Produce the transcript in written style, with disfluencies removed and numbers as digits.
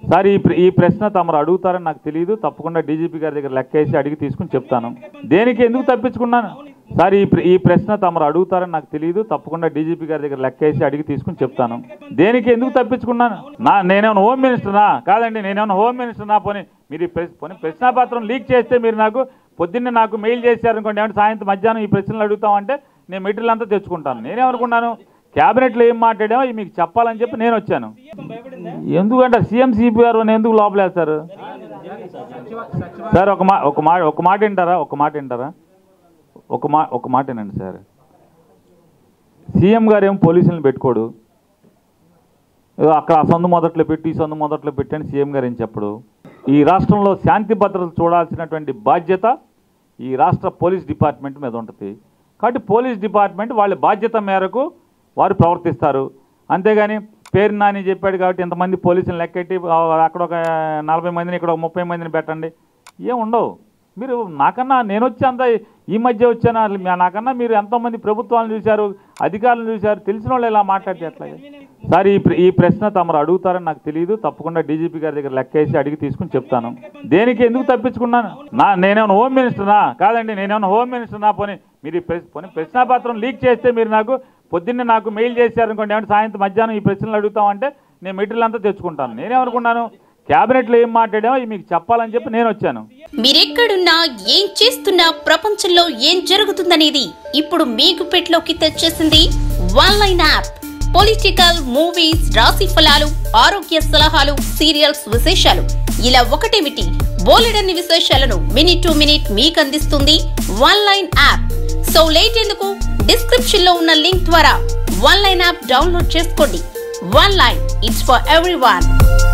Sir ఈ ప్రశ్న తమరు అడుగుతారని నాకు తెలియదు. తప్పకుండా డీజీపీ గారి దగ్గర లెక్కేసి అడిగి తీసుకుని చెప్తాను. దేనికి ఎందుకు తప్పించుకున్నాను సార్? ఈ ప్రశ్న తమరు అడుగుతారని నాకు తెలియదు. తప్పకుండా డీజీపీ గారి దగ్గర లెక్కేసి అడిగి తీసుకుని చెప్తాను. దేనికి ఎందుకు తప్పించుకున్నాను? నేనేమన్నా హోమ్ మినిస్టర్నా? కాదండి, నేనేమన్నా హోమ్ మినిస్టర్నా? పోనీ మీరు ఈ ప్రశ్నాపత్రం లీక్ చేస్తే మీరు నాకు పొద్దున్నే నాకు మెయిల్ చేశారనుకోండి, ఏమంటే సాయంత్రం మధ్యాహ్నం ఈ ప్రశ్నలు అడుగుతామంటే నేను మెటీరియల్ అంతా తెచ్చుకుంటాను. నేనేమనుకున్నాను, క్యాబినెట్లో ఏం మాట్లాడామో మీకు చెప్పాలని చెప్పి నేను వచ్చాను. ఎందుకంటే సీఎం సిపిఆర్ ఎందుకు లోపలేస్తారు సార్? ఒక మాట వింటారా? ఒక మాట వినండి సార్. సీఎం గారు ఏమో పోలీసులను పెట్టుకోడు, అక్కడ ఆ సందు మొదట్లో పెట్టి ఈ సందు మొదట్లో పెట్టి అని సీఎం గారు ఏం చెప్పడు. ఈ రాష్ట్రంలో శాంతి భద్రతలు చూడాల్సినటువంటి బాధ్యత ఈ రాష్ట్ర పోలీస్ డిపార్ట్మెంట్ మీద ఉంటుంది. కాబట్టి పోలీస్ డిపార్ట్మెంట్ వాళ్ళ బాధ్యత మేరకు వారు ప్రవర్తిస్తారు. అంతేగాని పేరు నాని చెప్పాడు కాబట్టి ఇంతమంది పోలీసులు లెక్కెట్టి అక్కడ ఒక 40 మందిని ఇక్కడ ఒక 30 మందిని పెట్టండి, ఏం ఉండవు. మీరు నాకన్నా నేను వచ్చి అంత ఈ మధ్య వచ్చాను, నాకన్నా మీరు ఎంతోమంది ప్రభుత్వాలను చూశారు, అధికారులను చూశారు, తెలిసిన వాళ్ళు ఇలా మాట్లాడితే ఎట్లాగే సార్? ఈ ప్రశ్న తమరు అడుగుతారని నాకు తెలియదు. తప్పకుండా డీజీపీ గారి దగ్గర లెక్కేసి అడిగి తీసుకుని చెప్తాను. దేనికి ఎందుకు తప్పించుకున్నాను? నేనేమన్నా హోమ్ మినిస్టర్నా? కాదండి, నేనేమన్నా హోమ్ మినిస్టర్నా? పోనీ మీరు ప్రశ్నాపత్రం లీక్ చేస్తే మీరు నాకు పొద్దున్నే నాకు మెయిల్ చేశారనుకోండి, ఏమంటే సాయంత్రం మధ్యాహ్నం ఈ ప్రశ్నలు అడుగుతామంటే నేను మెటీరియల్ అంతా తెచ్చుకుంటాను. నేనేమనుకున్నాను, క్యాబినెట్లో ఏం మాట్లాడామో మీకు చెప్పాలని చెప్పి నేను వచ్చాను. మీరెక్కడున్నా ఏం చేస్తున్నా ప్రపంచంలో ఏం జరుగుతుందనేది ఇప్పుడు మీకు పెట్లోకి తెచ్చేసింది వన్లైన్ యాప్. పొలిటికల్, మూవీస్, రాశి ఫలాలు, ఆరోగ్య సలహాలు, సీరియల్స్ విశేషాలు, ఇలా ఒకటేమిటి బోలెడన్ని విశేషాలను మినిట్ టు మినిట్ మీకు అందిస్తుంది వన్లైన్ యాప్. సో లేట్ ఎందుకు, డిస్క్రిప్షన్ లో ఉన్న లింక్ ద్వారా వన్లైన్ యాప్ డౌన్లోడ్ చేసుకోండి. Oneline, it's for everyone.